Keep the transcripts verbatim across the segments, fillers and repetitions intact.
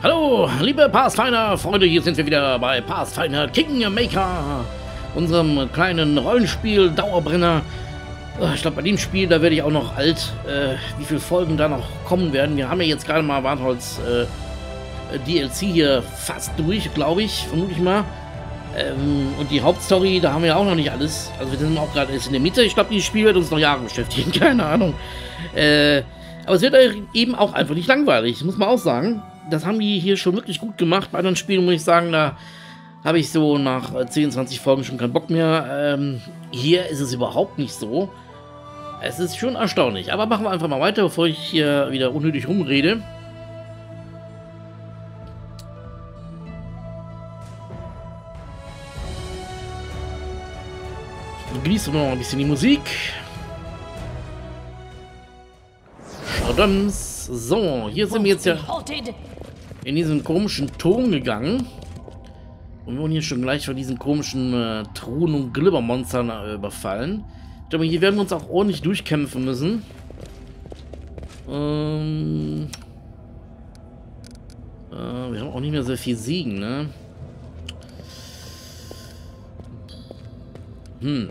Hallo, liebe Pathfinder-Freunde, hier sind wir wieder bei Pathfinder Kingmaker, unserem kleinen Rollenspiel-Dauerbrenner. Ich glaube, bei dem Spiel, da werde ich auch noch alt, äh, wie viele Folgen da noch kommen werden. Wir haben ja jetzt gerade mal Wartholz äh, D L C hier fast durch, glaube ich, vermute ich mal. Ähm, und die Hauptstory, da haben wir ja auch noch nicht alles. Also wir sind auch gerade erst in der Mitte. Ich glaube, dieses Spiel wird uns noch Jahre beschäftigen, keine Ahnung. Äh, aber es wird eben auch einfach nicht langweilig, muss man auch sagen. Das haben die hier schon wirklich gut gemacht. Bei anderen Spielen muss ich sagen, da habe ich so nach zehn, zwanzig Folgen schon keinen Bock mehr. Ähm, hier ist es überhaupt nicht so. Es ist schon erstaunlich. Aber machen wir einfach mal weiter, bevor ich hier wieder unnötig rumrede. Genießt noch ein bisschen die Musik. Schadams. So, hier sind wir jetzt ja in diesen komischen Turm gegangen. Und wurden hier schon gleich von diesen komischen äh, Truhen- und Glibbermonstern äh, überfallen. Ich glaube, hier werden wir uns auch ordentlich durchkämpfen müssen. Ähm, äh, wir haben auch nicht mehr sehr viel Siegen, ne? Hm.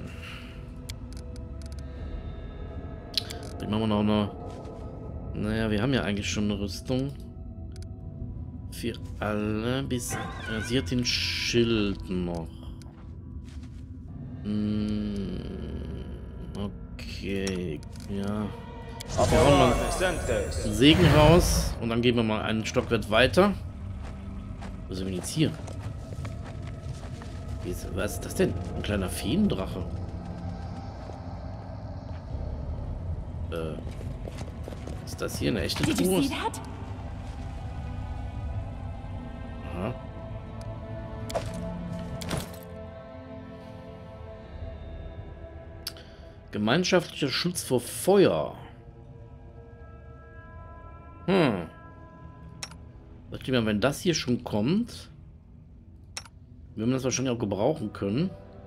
Dann machen wir noch eine... Naja, wir haben ja eigentlich schon eine Rüstung. Für alle, bis... Ja, sie hat den Schild noch. Hm, okay, ja. Wir hauen mal ein Segen raus und dann gehen wir mal einen Stockwerk weiter. Wo sind wir jetzt hier? Wie ist, was ist das denn? Ein kleiner Feendrache. Äh, ist das hier eine echte Truhe? Aha. Gemeinschaftlicher Schutz vor Feuer. Hm. Sag mal, wenn das hier schon kommt, wir haben das wahrscheinlich auch gebrauchen können.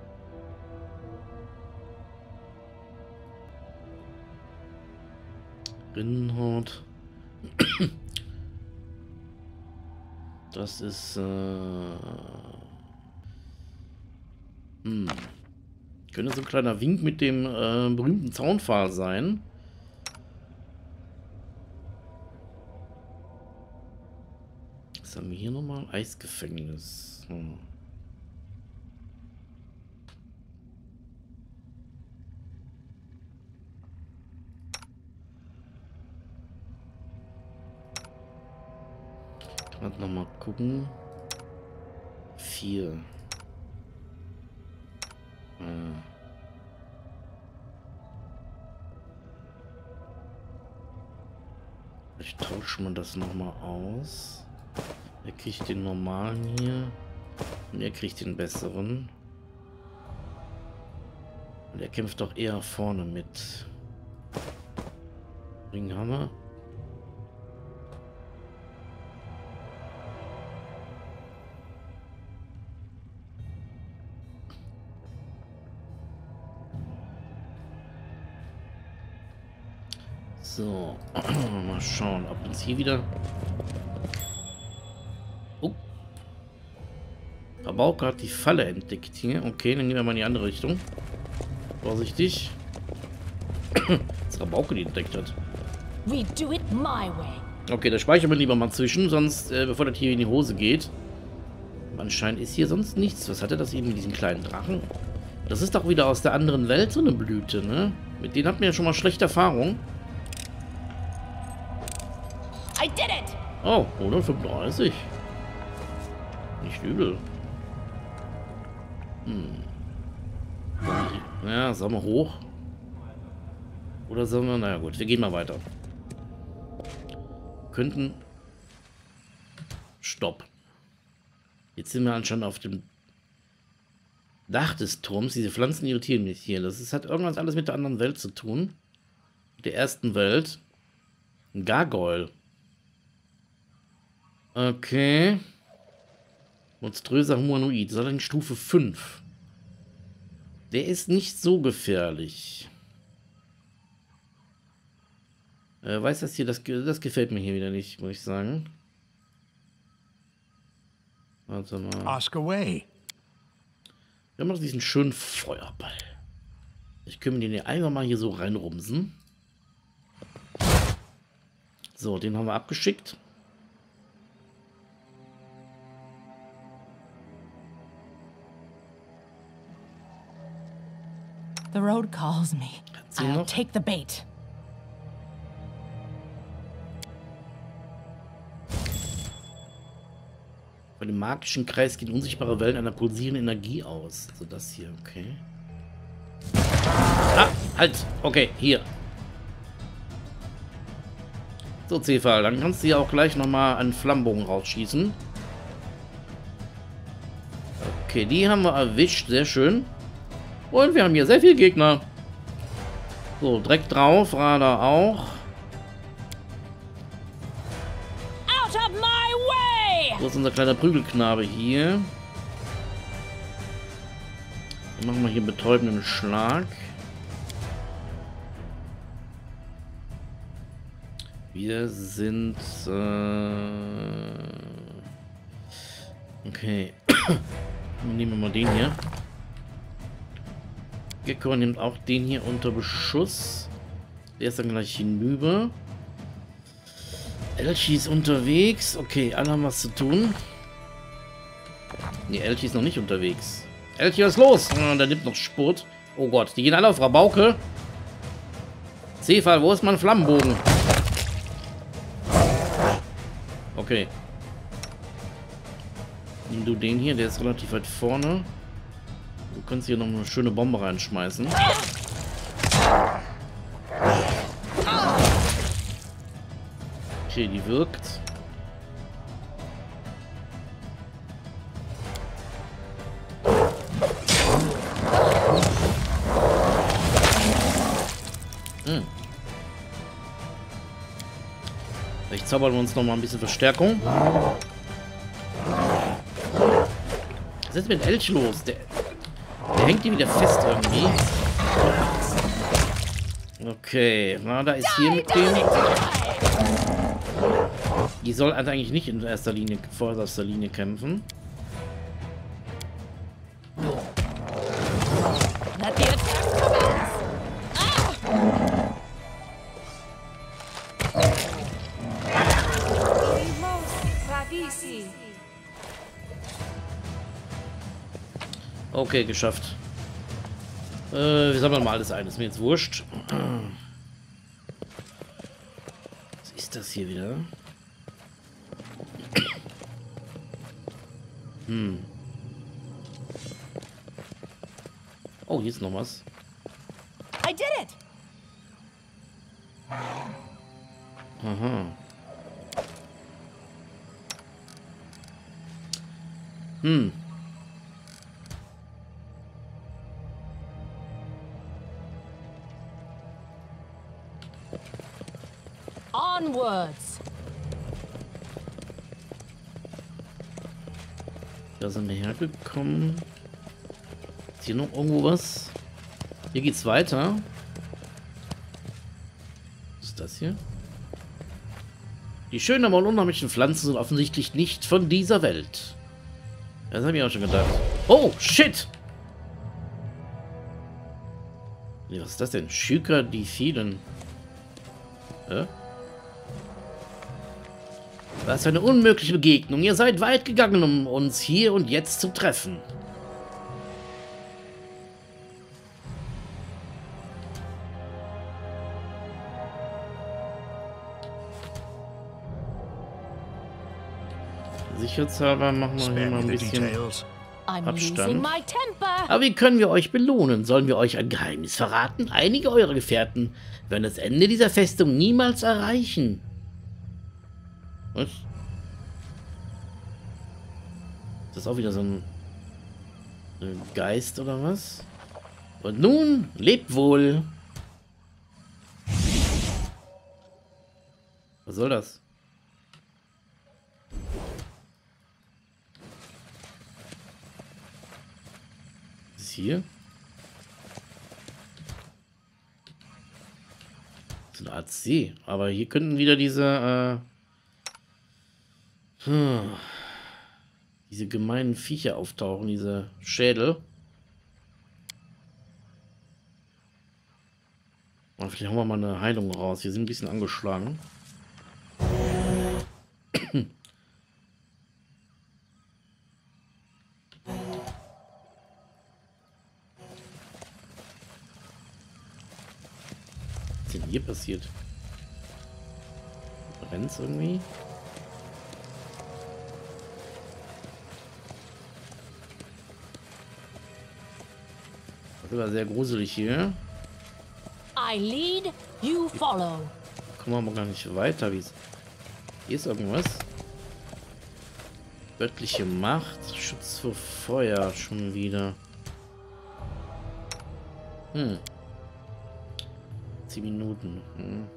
Rinnenhaut. Das ist, äh... Hm. Könnte so ein kleiner Wink mit dem äh, berühmten Zaunpfahl sein. Was haben wir hier nochmal? Eisgefängnis. Hm. Kann man nochmal gucken. Vier. Äh. Ich tausche mal das nochmal aus. Er kriegt den normalen hier. Und er kriegt den besseren. Und er kämpft doch eher vorne mit. Ringhammer. So, mal schauen, ob uns hier wieder... Oh. Rabauke hat die Falle entdeckt hier. Okay, dann gehen wir mal in die andere Richtung. Vorsichtig. Dass Rabauke die entdeckt hat. We do it my way. Okay, da speichern wir lieber mal zwischen, sonst, äh, bevor das hier in die Hose geht. Anscheinend ist hier sonst nichts. Was hatte das eben mit diesen kleinen Drachen? Das ist doch wieder aus der anderen Welt so eine Blüte, ne? Mit denen hat man ja schon mal schlechte Erfahrungen. I did it. Oh, hundertfünfunddreißig. Nicht übel. Hm. Ja, sollen wir hoch? Oder sollen wir... Naja gut, wir gehen mal weiter. Könnten... Stopp. Jetzt sind wir anscheinend auf dem Dach des Turms. Diese Pflanzen irritieren mich hier. Das ist, hat irgendwas alles mit der anderen Welt zu tun. Mit der ersten Welt. Ein Gargoyle. Okay. Monströser Humanoid. Soll in Stufe fünf. Der ist nicht so gefährlich. Äh, weiß das hier, das, das gefällt mir hier wieder nicht, muss ich sagen. Warte mal. Ask away. Wir haben noch diesen schönen Feuerball. Ich können den hier einfach mal hier so reinrumsen. So, den haben wir abgeschickt. The road calls me. Sie I'll noch? take the bait. Bei dem magischen Kreis gehen unsichtbare Wellen einer pulsierenden Energie aus. Also das hier, okay. Ah, halt! Okay, hier. So, Zefal, dann kannst du ja auch gleich nochmal einen Flammenbogen rausschießen. Okay, die haben wir erwischt, sehr schön. Und wir haben hier sehr viele Gegner. So, direkt drauf, Radar auch. Out of my way! Wo ist unser kleiner Prügelknabe hier? Dann machen wir hier betäubenden Schlag. Wir sind... Äh okay. Nehmen wir mal den hier. Gecko nimmt auch den hier unter Beschuss. Der ist dann gleich hinüber. Elchi ist unterwegs. Okay, alle haben was zu tun. Ne, Elchi ist noch nicht unterwegs. Elchi, was ist los? Ah, der nimmt noch Spurt. Oh Gott, die gehen alle auf Rabauke. Zefal, wo ist mein Flammenbogen? Okay. Nimm du den hier, der ist relativ weit vorne. Du kannst hier noch eine schöne Bombe reinschmeißen. Okay, die wirkt. Hm. Vielleicht zaubern wir uns noch mal ein bisschen Verstärkung. Was ist mit Elch los? Der, der hängt hier wieder fest irgendwie. Okay, na, da ist hier mit dem. Die soll also eigentlich nicht in erster Linie, vorderster Linie kämpfen. Let the attack commence! Okay, geschafft. Äh, wir sammeln mal alles ein. Ist mir jetzt wurscht. Was ist das hier wieder? Hm. Oh, hier ist noch was. I did it! Aha. Hm. Onwards! Da sind wir hergekommen. Ist hier noch irgendwo was? Hier geht's weiter. Was ist das hier? Die schönen, aber unheimlichen Pflanzen sind offensichtlich nicht von dieser Welt. Das habe ich auch schon gedacht. Oh, shit! Nee, was ist das denn? Schüker, die vielen. Hä? Was für eine unmögliche Begegnung. Ihr seid weit gegangen, um uns hier und jetzt zu treffen. Sicherheitshalber machen wir hier mal ein bisschen I'm losing Abstand. my temper! Aber wie können wir euch belohnen? Sollen wir euch ein Geheimnis verraten? Einige eurer Gefährten werden das Ende dieser Festung niemals erreichen. Was? Ist das auch wieder so ein, ein Geist oder was? Und nun, lebt wohl. Was soll das? Was ist hier? Das ist eine Art See. Aber hier könnten wieder diese... Äh hm. diese gemeinen Viecher auftauchen, diese Schädel. Und vielleicht haben wir mal eine Heilung raus. Wir sind ein bisschen angeschlagen. Was ist denn hier passiert? Brennt's irgendwie? Das war sehr gruselig hier. I lead, you follow. Kommen wir aber gar nicht weiter. Wie hier ist irgendwas. Göttliche Macht. Schutz vor Feuer. Schon wieder. Hm. Zehn Minuten. Hm.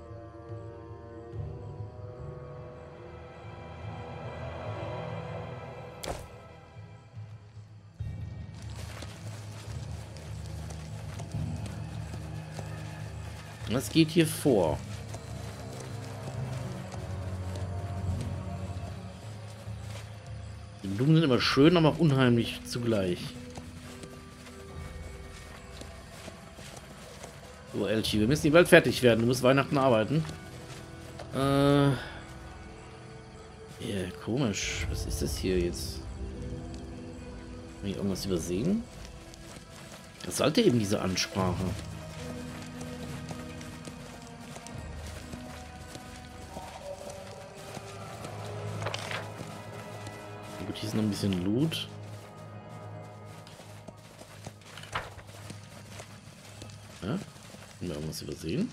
Was geht hier vor? Die Blumen sind immer schön, aber auch unheimlich zugleich. So, Elchi, wir müssen die Welt fertig werden. Du musst Weihnachten arbeiten. Äh. Ja, komisch. Was ist das hier jetzt? Habe ich irgendwas übersehen? Das sollte eben diese Ansprache. Gut, hier ist noch ein bisschen Loot. Ja, haben wir irgendwas übersehen?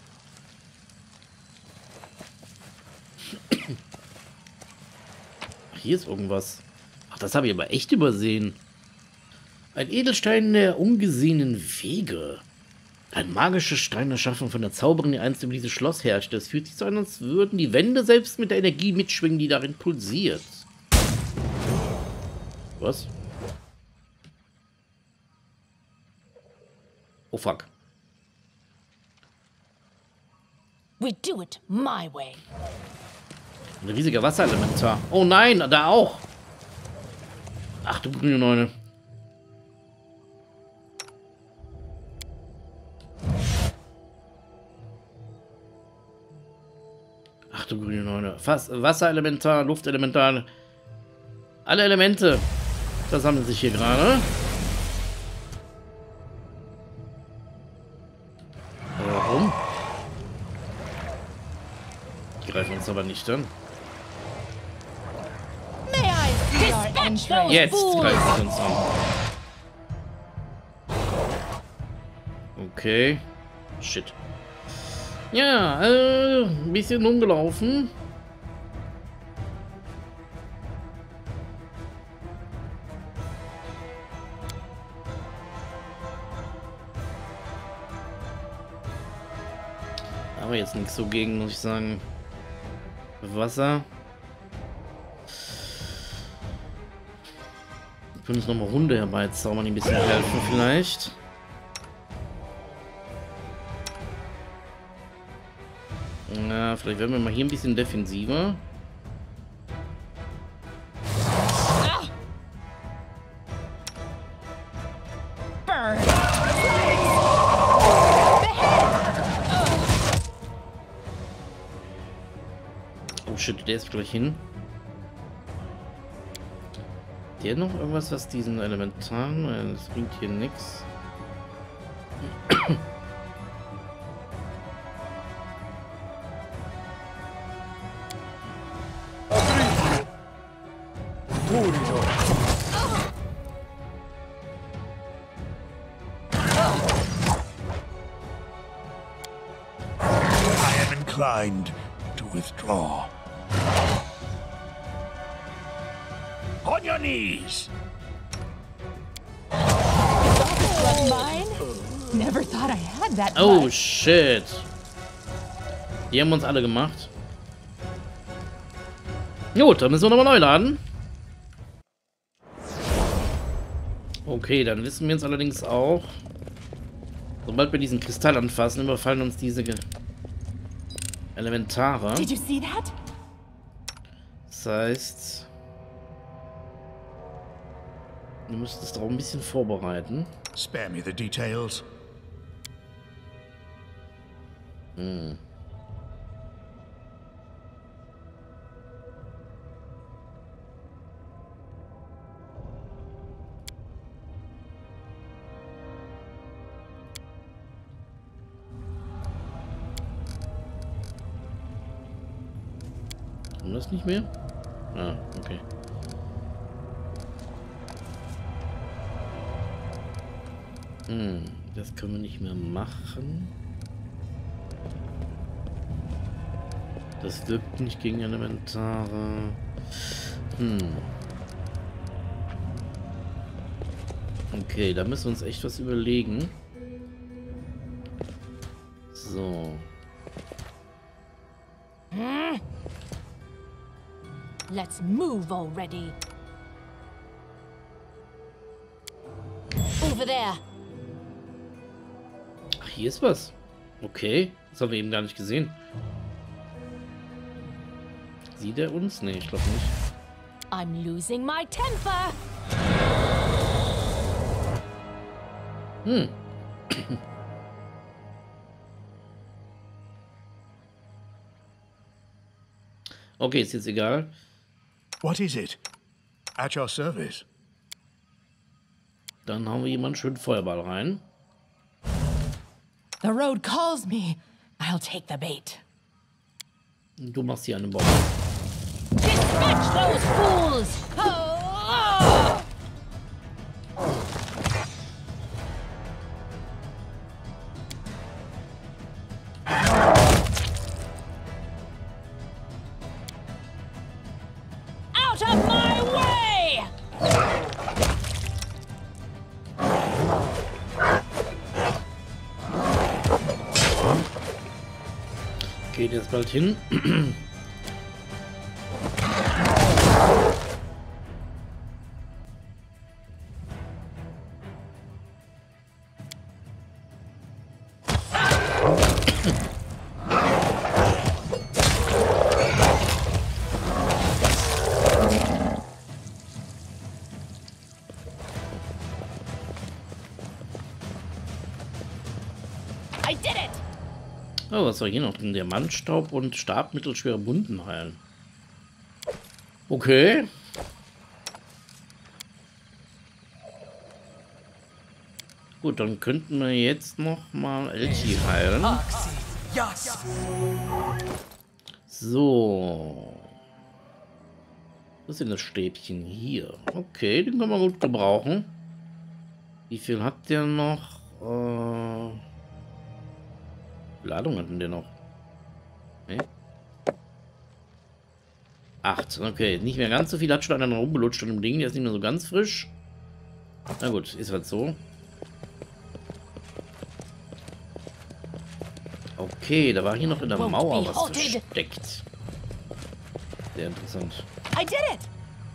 Ach, hier ist irgendwas. Ach, das habe ich aber echt übersehen. Ein Edelstein der ungesehenen Wege. Ein magischer Stein erschaffen von der Zauberin, die einst über dieses Schloss herrscht. Es fühlt sich so an, als würden die Wände selbst mit der Energie mitschwingen, die darin pulsiert. Was? Oh fuck. We do it my way. Ein riesiger Wasserelementar. Oh nein, da auch. Ach du grüne Neune. Ach du grüne Neune. Fast Wasserelementar, Luftelementar. Alle Elemente versammeln sich hier gerade. Warum? Die greifen uns aber nicht an. May I see our entrance? Jetzt greifen sie uns an. Okay. Shit. Ja, äh, ein bisschen umgelaufen. Aber jetzt nichts so gegen, muss ich sagen. Wasser. Wir können uns nochmal Hunde herbeizaubern, die ein bisschen helfen vielleicht. Na, vielleicht werden wir mal hier ein bisschen defensiver. Burn. Oh shit, der ist gleich hin. Der noch irgendwas, was diesen Elementaren? Das bringt hier nichts. I am inclined to withdraw. On your knees. Was mine? Never thought I had that. Oh much. shit. Die haben uns alle gemacht. Gut, dann müssen wir nochmal neu laden. Okay, dann wissen wir jetzt allerdings auch, sobald wir diesen Kristall anfassen, überfallen uns diese Ge Elementare. Did you see that? Das heißt, Du müsstest auch ein bisschen vorbereiten. Spare me the details. Hm. Haben wir das nicht mehr? Ah, okay. Hm, das können wir nicht mehr machen. Das wirkt nicht gegen Elementare. Hm. Okay, da müssen wir uns echt was überlegen. So. Let's move already. Over there. Ach, hier ist was. Okay, das haben wir eben gar nicht gesehen. Sieht er uns? Nee, ich glaube nicht. I'm losing my temper. Hm. Okay, ist jetzt egal. What is it? At your service. Dann hauen wir jemanden schön Feuerball rein. The road calls me. I'll take the bait. Du machst hier eine Bombe. Dispatch those fools! Oh! Out of my way! Geht jetzt bald hin. I did it! Oh, was soll hier noch? Diamantstaub und Stab mittelschwere Wunden heilen. Okay. Gut, dann könnten wir jetzt noch mal Elchi heilen. So. Was ist denn das Stäbchen hier? Okay, den kann man gut gebrauchen. Wie viel hat der noch? Äh Ladung hatten der noch? Nee. Acht. Okay, nicht mehr ganz so viel. Hat schon einer rumbelutscht an dem Ding. Der ist nicht mehr so ganz frisch. Na gut, ist halt so. Okay, da war hier noch in der Mauer was versteckt. Sehr interessant. I did it!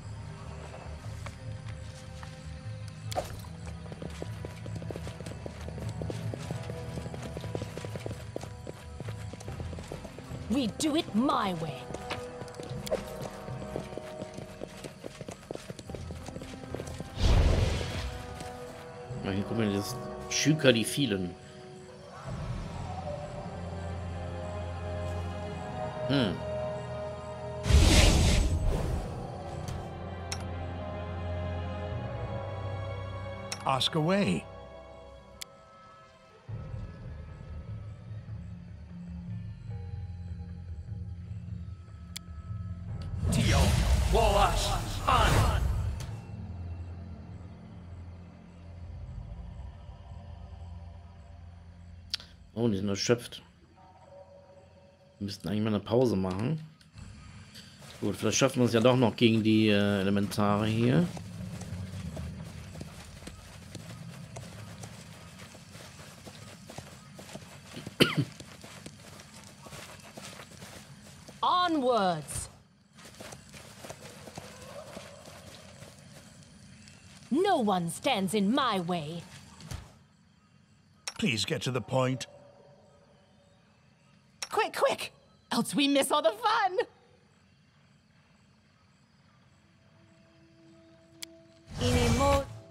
We do it my way. Na, hier kommen wir das Schüker, die vielen. Hm. Ask away. Tio, Wallace, on! Oh, die sind erschöpft. Wir müssten eigentlich mal eine Pause machen. Gut, vielleicht schaffen wir es ja doch noch gegen die äh, Elementare hier. Onwards! No one stands in my way. Please get to the point. Quick, quick! Else we miss all the fun! Inemo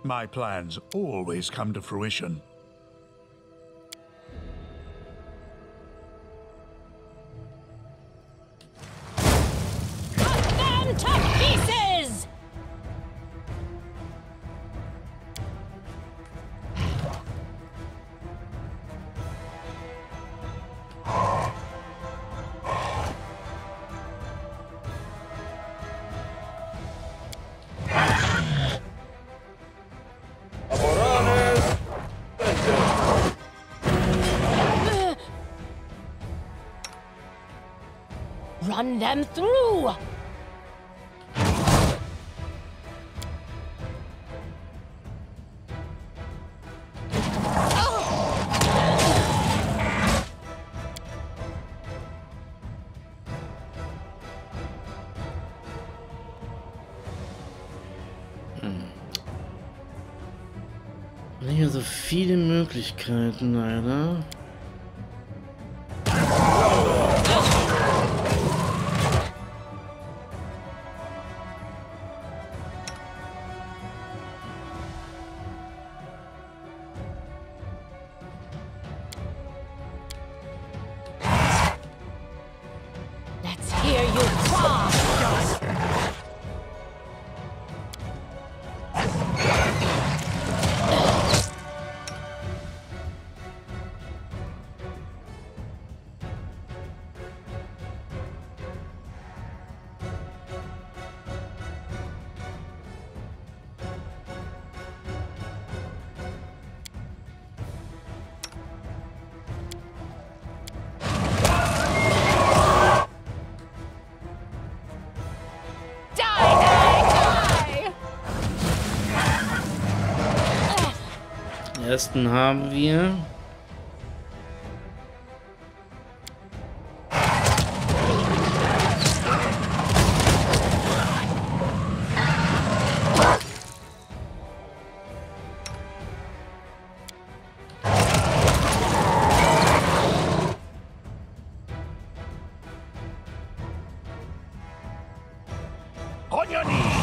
My plans always come to fruition. Cut them to pieces! Run them through! Hier so viele Möglichkeiten, leider. Let's hear you cry! Den ersten haben wir. On your knees!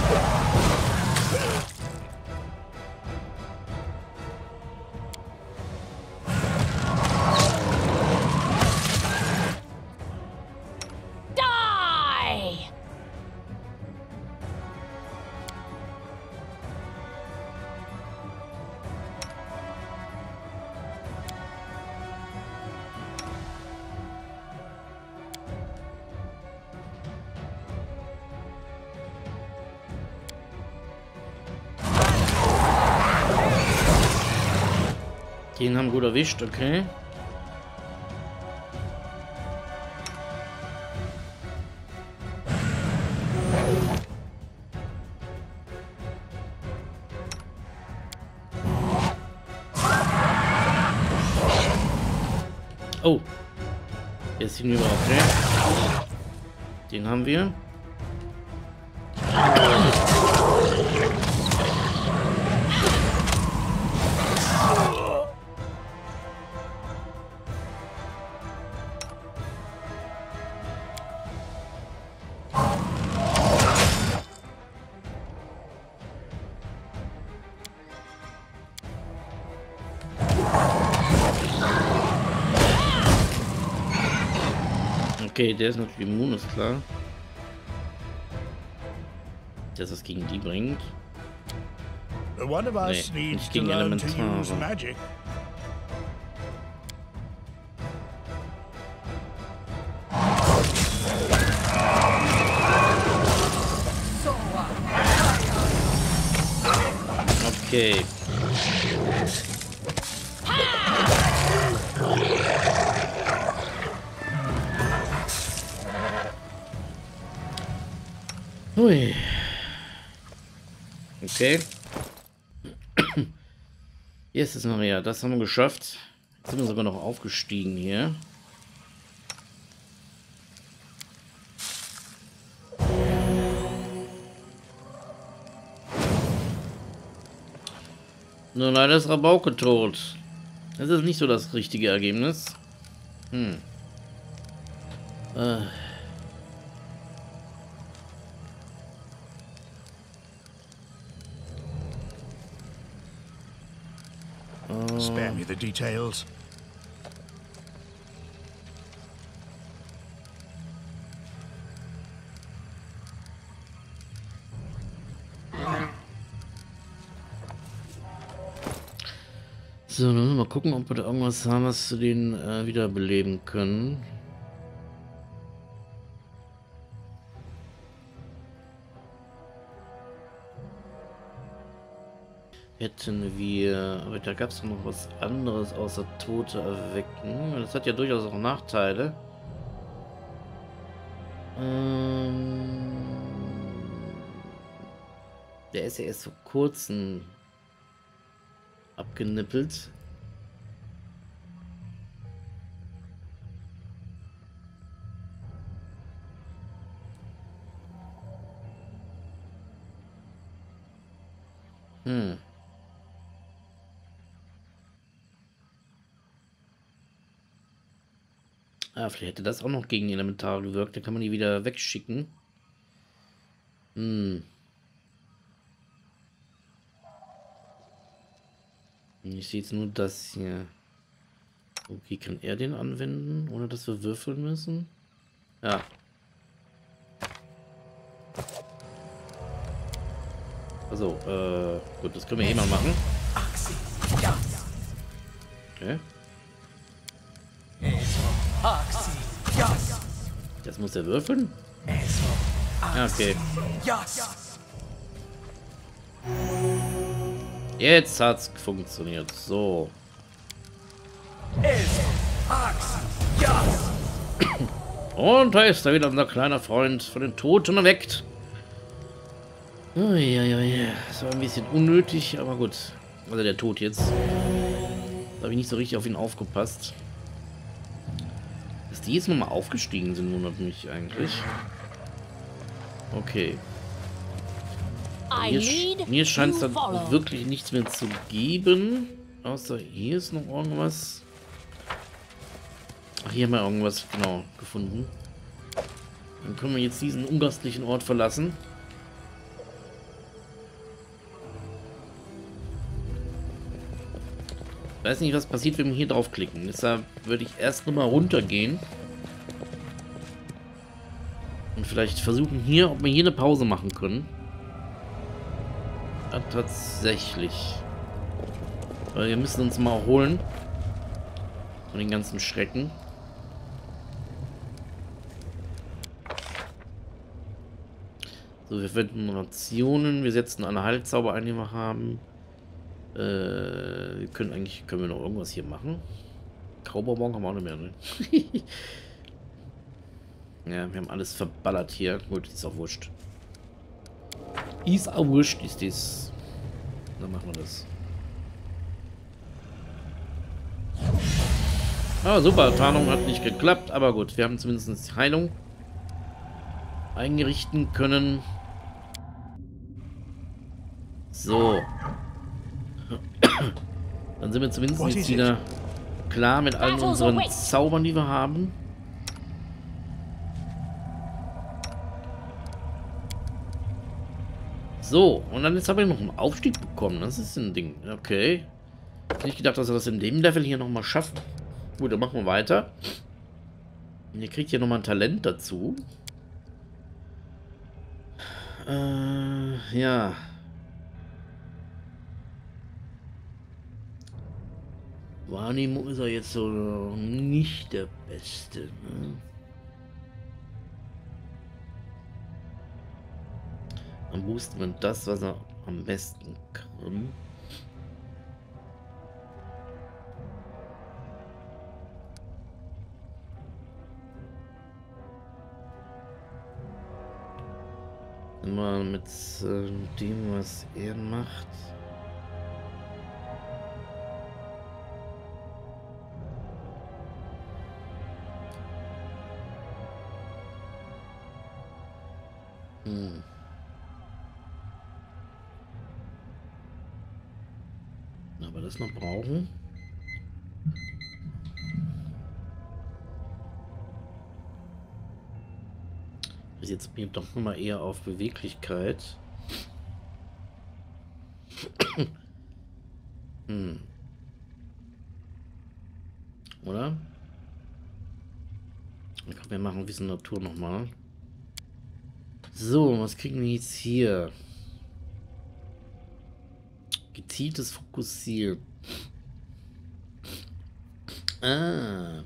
Die! Den haben gut erwischt, okay. Oh. Jetzt hinüber, okay. Den haben wir. Okay, der ist natürlich immun, ist klar. Dass es gegen die bringt. One of us Nee, needs nicht to gegen learn to use Elementare. magic. Okay. Hui. Okay. Jetzt ist noch ja, das haben wir geschafft. Jetzt sind wir sogar noch aufgestiegen hier. Nur leider ist Rabauke tot. Das ist nicht so das richtige Ergebnis. Hm. Äh. Spare me the details. So, dann müssen wir mal gucken, ob wir da irgendwas haben, was wir den äh, wiederbeleben können. Hätten wir... Aber da gab es noch was anderes außer Tote erwecken. Das hat ja durchaus auch Nachteile. Ähm, der ist ja erst vor kurzem abgenippelt. Hm. Ah, vielleicht hätte das auch noch gegen die Elementare gewirkt. Dann kann man die wieder wegschicken. Hm. Ich sehe jetzt nur das hier. Okay, kann er den anwenden, ohne dass wir würfeln müssen? Ja. Also, äh, gut, das können wir eh mal machen. Okay. Das muss er würfeln? Okay. Jetzt hat's funktioniert. So. Und da ist da wieder unser kleiner Freund von den Toten erweckt. Oh, ja, ja, ja. Das war ein bisschen unnötig, aber gut. Also der Tod jetzt. Da habe ich nicht so richtig auf ihn aufgepasst. Dass die jetzt nochmal aufgestiegen sind, wundert mich eigentlich. Okay. Mir, sch mir scheint es dann wirklich nichts mehr zu geben. Außer hier ist noch irgendwas. Ach, hier haben wir irgendwas genau gefunden. Dann können wir jetzt diesen ungastlichen Ort verlassen. Ich weiß nicht, was passiert, wenn wir hier draufklicken. Deshalb würde ich erst nochmal runtergehen. Und vielleicht versuchen hier, ob wir hier eine Pause machen können. Ja, tatsächlich. Weil wir müssen uns mal erholen. Von den ganzen Schrecken. So, wir verwenden Rationen. Wir setzen eine Heilzauber ein, die wir haben. Äh, wir können eigentlich, können wir noch irgendwas hier machen? Kaubonbon haben wir auch nicht mehr, ne? Ja, wir haben alles verballert hier. Gut, ist auch wurscht. Ist auch wurscht, ist das. Dann machen wir das. Ah, super, Tarnung hat nicht geklappt, aber gut, wir haben zumindest die Heilung eingerichten können. So. Dann sind wir zumindest jetzt wieder klar mit allen unseren Zaubern, die wir haben. So, und dann jetzt habe ich noch einen Aufstieg bekommen. Das ist ein Ding. Okay. Ich hätte nicht gedacht, dass wir das in dem Level hier nochmal schaffen. Gut, dann machen wir weiter. Und ihr kriegt hier nochmal ein Talent dazu. Äh, ja. Wahrnehmung ist er jetzt so nicht der Beste. Ne? Dann boosten wir das, was er am besten kann. Immer mit äh, dem, was er macht. Hm. Aber das noch brauchen. Bis jetzt bin ich doch noch mal eher auf Beweglichkeit. Hm. Oder? Komm, wir machen ein bisschen Natur nochmal. So, was kriegen wir jetzt hier? Gezieltes Fokussieren. Ah.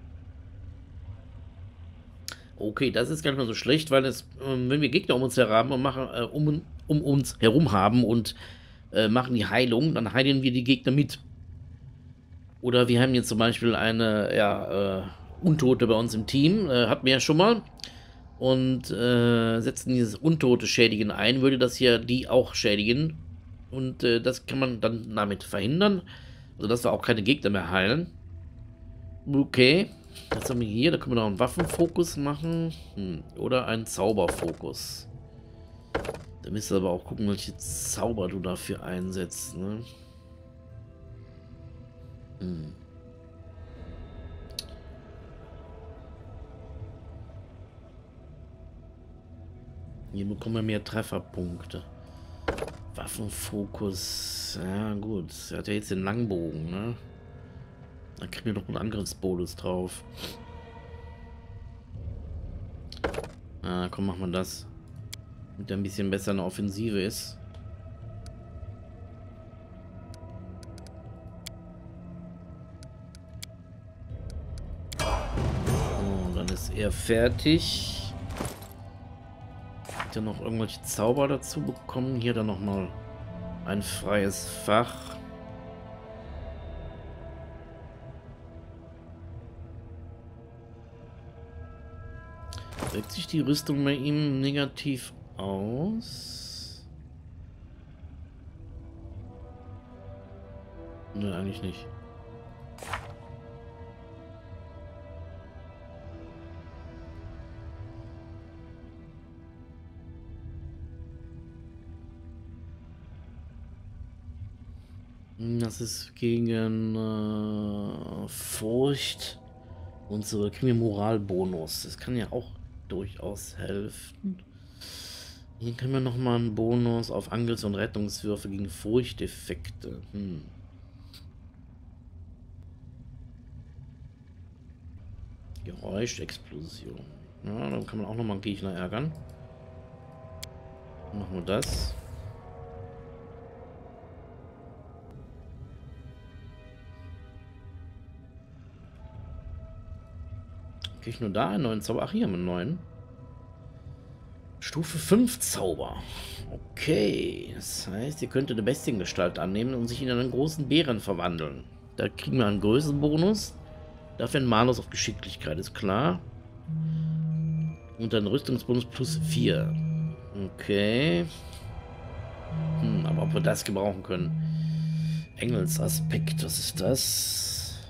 Okay, das ist gar nicht mal so schlecht, weil es, ähm, wenn wir Gegner um uns herum und machen, äh, um, um uns herum haben und äh, machen die Heilung, dann heilen wir die Gegner mit. Oder wir haben jetzt zum Beispiel eine, ja, äh, Untote bei uns im Team, äh, hatten wir ja schon mal. Und äh, setzen dieses Untote Schädigen ein, würde das hier die auch schädigen. Und äh, das kann man dann damit verhindern. Also dass wir auch keine Gegner mehr heilen. Okay. Was haben wir hier? Da können wir noch einen Waffenfokus machen. Hm. Oder einen Zauberfokus. Da müsst ihr aber auch gucken, welche Zauber du dafür einsetzt. Ne? Hm. Hier bekommen wir mehr Trefferpunkte. Waffenfokus. Ja, gut. Er hat ja jetzt den Langbogen, ne? Da kriegen wir doch einen Angriffsbonus drauf. Ah, komm, machen wir das. Damit er ein bisschen besser eine Offensive ist. So, dann ist er fertig. Hat er noch irgendwelche Zauber dazu bekommen? Hier dann nochmal ein freies Fach. Wirkt sich die Rüstung bei ihm negativ aus? Ne, eigentlich nicht. Das ist gegen äh, Furcht und so. Da kriegen wir Moralbonus. Das kann ja auch durchaus helfen. Hier können wir nochmal einen Bonus auf Angriffs- und Rettungswürfe gegen Furchteffekte. Hm. Geräuschexplosion. Ja, dann kann man auch nochmal einen Gegner ärgern. Machen wir das. Kriege ich nur da einen neuen Zauber? Ach, hier haben wir einen neuen. Stufe fünf Zauber. Okay. Das heißt, ihr könnt eine Bestiengestalt annehmen und sich in einen großen Bären verwandeln. Da kriegen wir einen Größenbonus. Dafür einen Malus auf Geschicklichkeit, ist klar. Und dann Rüstungsbonus plus vier. Okay. Hm, aber ob wir das gebrauchen können. Engelsaspekt, was ist das?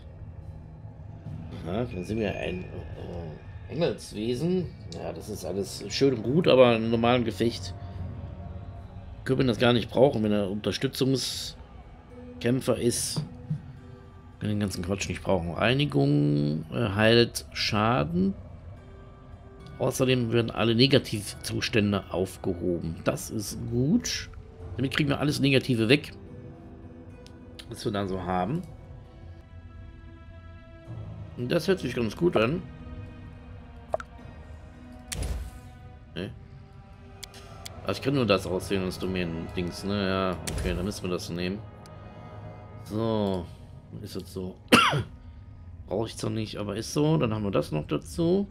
Ja, dann sind wir ein äh, Engelswesen. Ja, das ist alles schön und gut, aber im normalen Gefecht können wir das gar nicht brauchen, wenn er Unterstützungskämpfer ist. Wir können den ganzen Quatsch nicht brauchen. Reinigung äh, heilt Schaden. Außerdem werden alle Negativzustände aufgehoben. Das ist gut. Damit kriegen wir alles Negative weg, was wir dann so haben. Das hört sich ganz gut an. Nee. Also ich kann nur das aussehen, das Domänen-Dings, ne? Ja, okay, dann müssen wir das nehmen. So, ist das so. Brauche ich zwar nicht, aber ist so. Dann haben wir das noch dazu.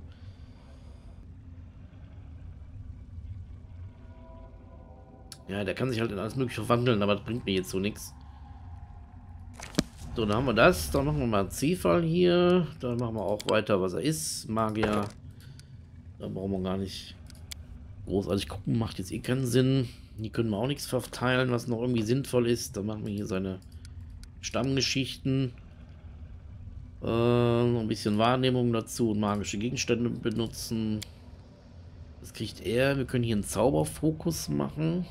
Ja, der kann sich halt in alles mögliche verwandeln, aber das bringt mir jetzt so nichts. So, dann haben wir das. Dann machen wir mal einen Ziehfall hier. Dann machen wir auch weiter, was er ist. Magier. Da brauchen wir gar nicht großartig gucken. Macht jetzt eh keinen Sinn. Hier können wir auch nichts verteilen, was noch irgendwie sinnvoll ist. Dann machen wir hier seine Stammgeschichten. Äh, noch ein bisschen Wahrnehmung dazu und magische Gegenstände benutzen. Das kriegt er. Wir können hier einen Zauberfokus machen.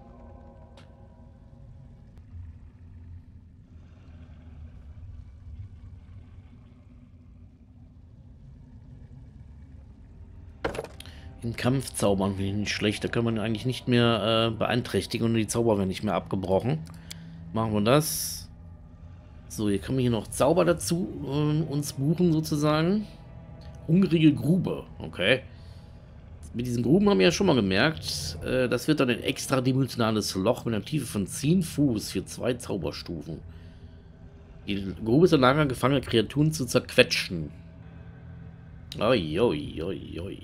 Den Kampfzaubern finde ich nicht schlecht. Da kann man eigentlich nicht mehr äh, beeinträchtigen und die Zauber werden nicht mehr abgebrochen. Machen wir das. So, hier können wir hier noch Zauber dazu äh, uns buchen sozusagen. Hungrige Grube, okay. Mit diesen Gruben haben wir ja schon mal gemerkt, äh, das wird dann ein extradimensionales Loch mit einer Tiefe von zehn Fuß für zwei Zauberstufen. Die Grube ist in der Lage, gefangene Kreaturen zu zerquetschen. Oi, oi, oi, oi.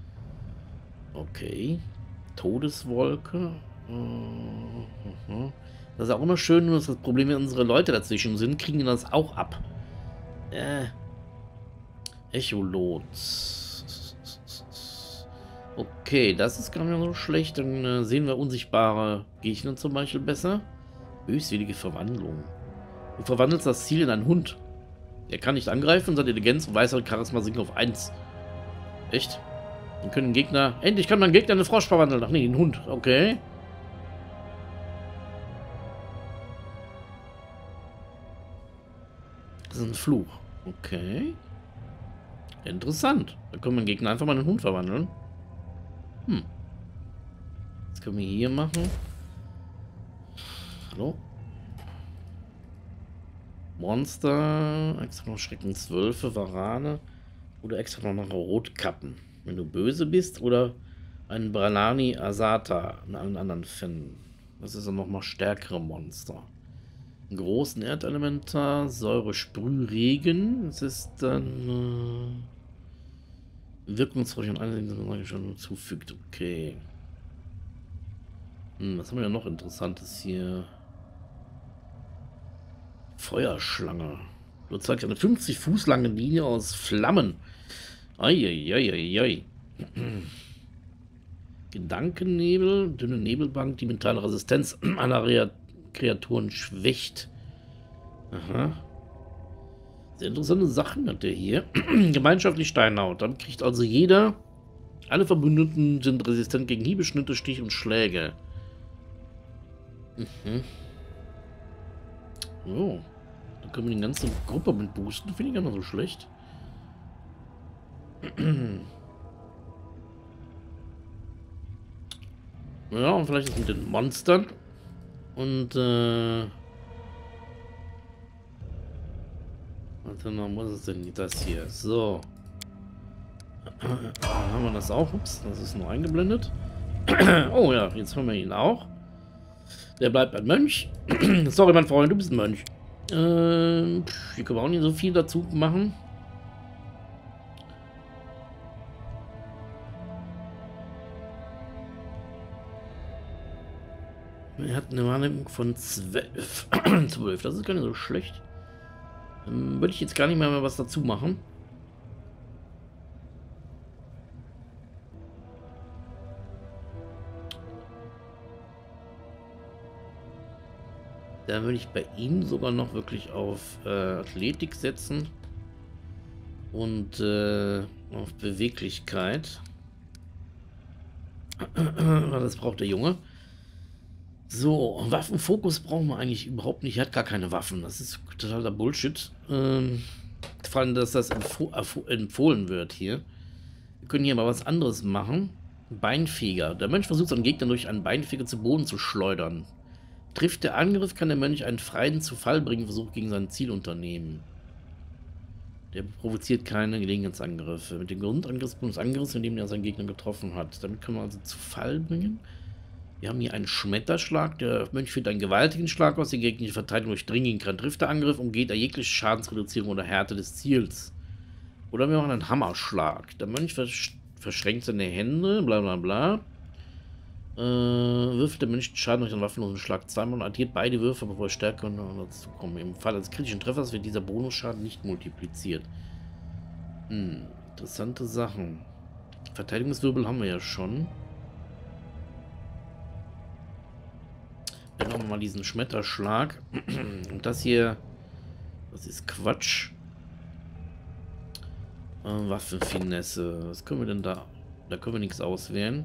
Okay. Todeswolke. Das ist auch immer schön, nur dass das Problem, wenn unsere Leute dazwischen sind, kriegen die das auch ab. Äh. Echolot. Okay, das ist gar nicht so schlecht. Dann äh, sehen wir unsichtbare Gegner zum Beispiel besser. Böswillige Verwandlung. Du verwandelst das Ziel in einen Hund. Er kann nicht angreifen, seine Intelligenz und Weisheit und Charisma sinken auf eins. Echt? Dann können Gegner... Endlich kann man Gegner in einen Frosch verwandeln. Ach nee, einen Hund. Okay. Das ist ein Fluch. Okay. Interessant. Da können wir Gegner einfach mal in einen Hund verwandeln. Hm. Was können wir hier machen? Hallo? Monster, extra noch Schreckenswölfe, Varane oder extra noch Rotkappen. Wenn du böse bist oder einen Branani Asata in allen anderen Fällen. Das ist dann nochmal stärkere Monster. Einen großen Erdelementar, Säure, Sprühregen. Das ist dann äh, wirkungsreich und eine schon zufügt. Okay. Hm, was haben wir ja noch Interessantes hier? Feuerschlange. Du zeigst eine fünfzig Fuß lange Linie aus Flammen. Eieieiei. Gedankennebel, dünne Nebelbank, die mentale Resistenz aller Re Kreaturen schwächt. Aha. Sehr interessante Sachen hat der hier. Gemeinschaftlich Steinhaut. Dann kriegt also jeder. Alle Verbündeten sind resistent gegen Hiebe, Schnitte, Stich und Schläge. Mhm. Oh. Da können wir die ganze Gruppe mit boosten. Finde ich gar nicht so schlecht. Ja, und vielleicht das mit den Monstern. Und, äh... warte mal, was ist denn das hier? So. Dann haben wir das auch. Ups, das ist nur eingeblendet. Oh ja, jetzt haben wir ihn auch. Der bleibt ein Mönch. Sorry, mein Freund, du bist ein Mönch. Äh, hier können wir auch nicht so viel dazu machen. Er hat eine Wahrnehmung von zwölf. zwölf, das ist gar nicht so schlecht. Dann würde ich jetzt gar nicht mehr, mehr was dazu machen. Da würde ich bei ihm sogar noch wirklich auf äh, Athletik setzen. Und äh, auf Beweglichkeit. Das braucht der Junge. So, Waffenfokus brauchen wir eigentlich überhaupt nicht. Er hat gar keine Waffen. Das ist totaler Bullshit. Ähm, vor allem, dass das empfoh empfohlen wird hier. Wir können hier mal was anderes machen. Beinfeger. Der Mönch versucht seinen Gegner durch einen Beinfeger zu Boden zu schleudern. Trifft der Angriff, kann der Mönch einen freien zu Fall bringen Versuch gegen sein Ziel unternehmen. Der provoziert keine Gelegenheitsangriffe. Mit dem Grundangriffspunkt des Angriffs, in dem er seinen Gegner getroffen hat. Damit können wir also zu Fall bringen. Wir haben hier einen Schmetterschlag. Der Mönch führt einen gewaltigen Schlag aus, der gegnerische Verteidigung durchdringen kann. Trifft der Angriff, umgeht er jegliche Schadensreduzierung oder Härte des Ziels. Oder wir machen einen Hammerschlag. Der Mönch versch verschränkt seine Hände, bla bla bla. Äh, wirft der Mönch Schaden durch einen waffenlosen Schlag zweimal und addiert beide Würfe, bevor er stärker dazu kommen. Im Fall eines kritischen Treffers wird dieser Bonusschaden nicht multipliziert. Hm, interessante Sachen. Verteidigungswirbel haben wir ja schon. Dann machen wir mal diesen Schmetterschlag. Und das hier, das ist Quatsch. Äh, Waffenfinesse. Was können wir denn da? Da können wir nichts auswählen.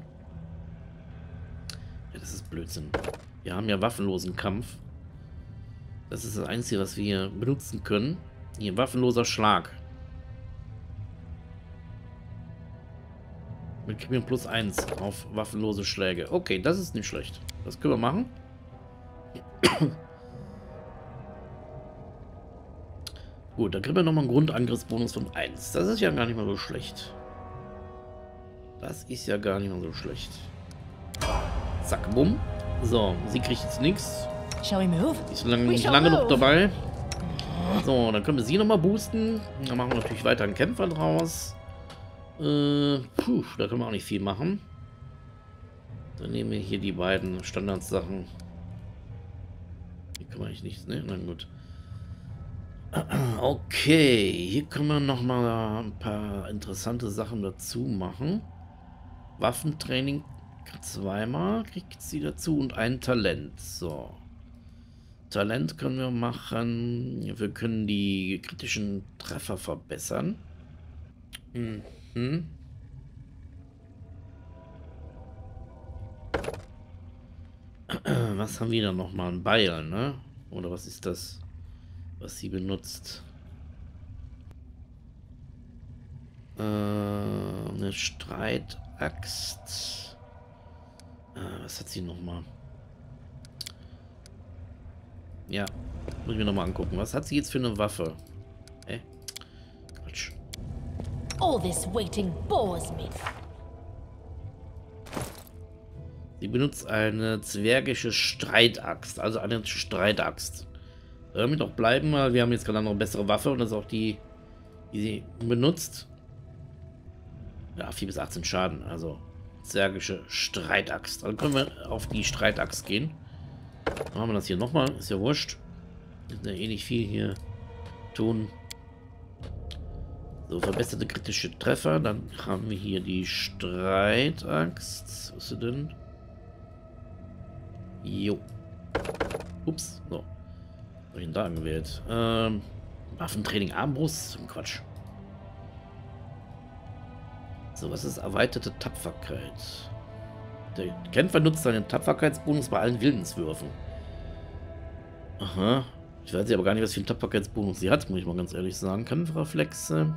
Ja, das ist Blödsinn. Wir haben ja waffenlosen Kampf. Das ist das Einzige, was wir hier benutzen können. Hier, waffenloser Schlag. Mit Kriegen plus eins auf waffenlose Schläge. Okay, das ist nicht schlecht. Das können wir machen. Gut, dann kriegen wir nochmal einen Grundangriffsbonus von eins. Das ist ja gar nicht mal so schlecht. Das ist ja gar nicht mal so schlecht. Zack, bumm. So, sie kriegt jetzt nichts. Shall we move? Ist lange, We nicht shall lange move. noch dabei. So, dann können wir sie nochmal boosten. Dann machen wir natürlich weiter einen Kämpfer draus. Äh, puh, da können wir auch nicht viel machen. Dann nehmen wir hier die beiden Standardsachen. Hier kann man eigentlich nichts, ne? Na gut. Okay, hier können wir noch mal ein paar interessante Sachen dazu machen. Waffentraining zweimal kriegt sie dazu und ein Talent. So. Talent können wir machen. Wir können die kritischen Treffer verbessern. Mhm. Was haben wir da noch mal? Ein Beil, ne? Oder was ist das, was sie benutzt? Äh, eine Streitaxt. Äh, was hat sie noch mal? Ja, muss ich mir noch mal angucken. Was hat sie jetzt für eine Waffe? Hä? Quatsch. All this waiting bores me. Sie benutzt eine zwergische Streitaxt, also eine Streitaxt. Damit auch bleiben, weil wir haben jetzt gerade noch eine bessere Waffe und das ist auch die, die sie benutzt. Ja, vier bis achtzehn Schaden, also zwergische Streitaxt. Dann können wir auf die Streitaxt gehen. Dann haben wir das hier nochmal, ist ja wurscht. Ist ja eh nicht viel hier tun. So, verbesserte kritische Treffer. Dann haben wir hier die Streitaxt. Was ist sie denn? Jo. Ups. So. Was habe ich denn da angewählt? Ähm, Waffentraining Armbrust. Quatsch. So, was ist erweiterte Tapferkeit? Der Kämpfer nutzt seinen Tapferkeitsbonus bei allen Willenswürfen. Aha. Ich weiß aber gar nicht, was für einen Tapferkeitsbonus sie hat, muss ich mal ganz ehrlich sagen. Kampfreflexe.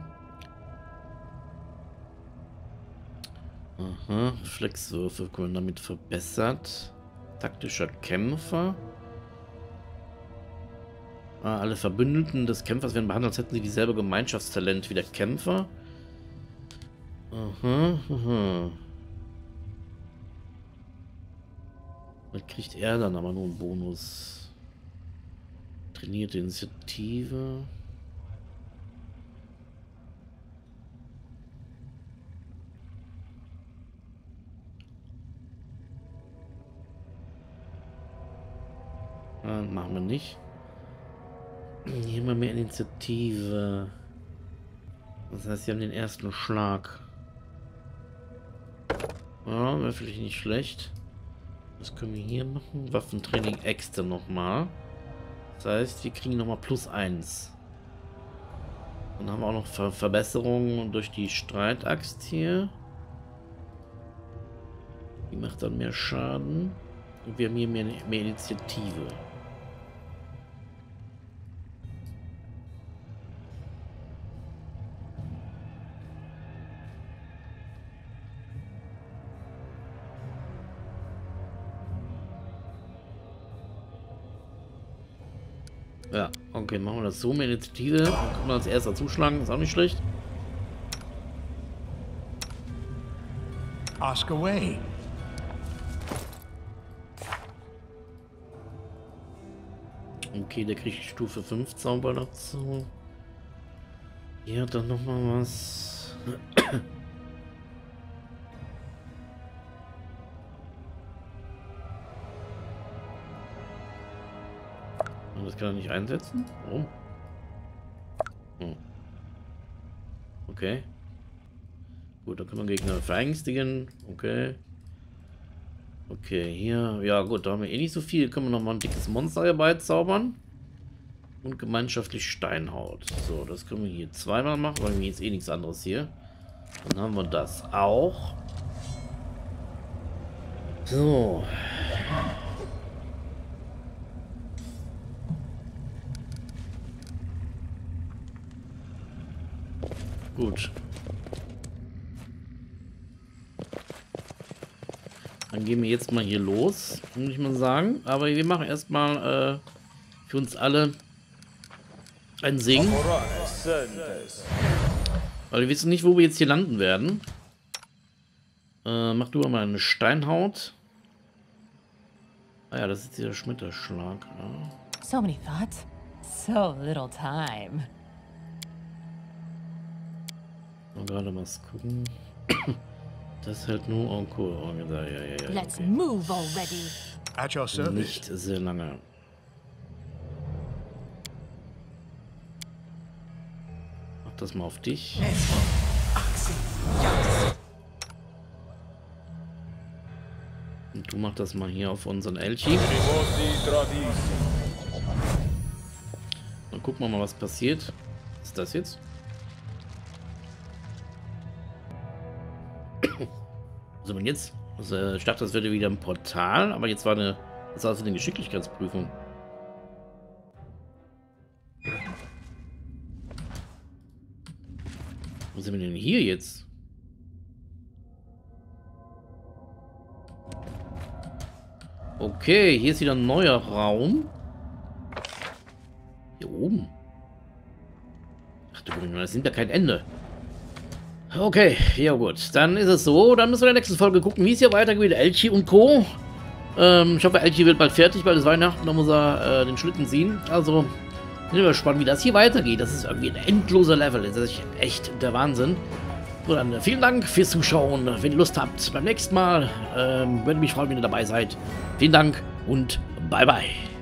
Aha. Reflexwürfe können damit verbessert. Taktischer Kämpfer. Ah, alle Verbündeten des Kämpfers werden behandelt, als hätten sie dieselbe Gemeinschaftstalent wie der Kämpfer. Aha, aha. Was kriegt er dann aber nur einen Bonus? Trainierte Initiative. Ah, machen wir nicht. Hier mal mehr Initiative. Das heißt, sie haben den ersten Schlag. Ja, wäre vielleicht nicht schlecht. Was können wir hier machen? Waffentraining extra nochmal. Das heißt, wir kriegen nochmal plus eins. Dann haben wir auch noch Ver Verbesserungen durch die Streitaxt hier. Die macht dann mehr Schaden. Und wir haben hier mehr, mehr Initiative. Ja, okay, machen wir das so mit Initiative. Dann können wir als erster zuschlagen, ist auch nicht schlecht. Ask away. Okay, der kriegt Stufe fünf Zauber dazu. Hier hat dann noch mal was. Das kann er nicht einsetzen? Warum? Oh. Okay. Gut, da können wir Gegner verängstigen. Okay. Okay, hier. Ja gut, da haben wir eh nicht so viel. Hier können wir nochmal ein dickes Monster herbeizaubern. Und gemeinschaftlich Steinhaut. So, das können wir hier zweimal machen, weil wir jetzt eh nichts anderes hier. Dann haben wir das auch. So. Gut. Dann gehen wir jetzt mal hier los, muss ich mal sagen. Aber wir machen erstmal äh, für uns alle Ein Sing. Weil wir wissen nicht, wo wir jetzt hier landen werden. Äh, mach du mal eine Steinhaut. Ah ja, das ist dieser Schmetterschlag. Ja. So many thoughts, so little time. Mal gerade was gucken. Das hält nur en cours. Oh, ja, ja, ja, ja, Let's okay. move already. At your service. Nicht sehr lange. Mach das mal auf dich. Und du mach das mal hier auf unseren Elchi. Dann gucken wir mal, was passiert. Was ist das jetzt? Also wenn jetzt, also ich dachte, das wäre wieder ein Portal, aber jetzt war eine, das war also eine Geschicklichkeitsprüfung. Wo sind wir denn hier jetzt? Okay, hier ist wieder ein neuer Raum. Hier oben. Ach du Grüne, das nimmt ja kein Ende. Okay, ja gut. Dann ist es so. Dann müssen wir in der nächsten Folge gucken, wie es hier weitergeht mit Elchi und Co. Ähm, ich hoffe, Elchi wird bald fertig, weil es Weihnachten, da muss er äh, den Schlitten ziehen. Also, bin ich gespannt, wie das hier weitergeht. Das ist irgendwie ein endloser Level. Das ist echt der Wahnsinn. So, dann äh, vielen Dank fürs Zuschauen. Wenn ihr Lust habt, beim nächsten Mal ähm, würde mich freuen, wenn ihr dabei seid. Vielen Dank und bye bye.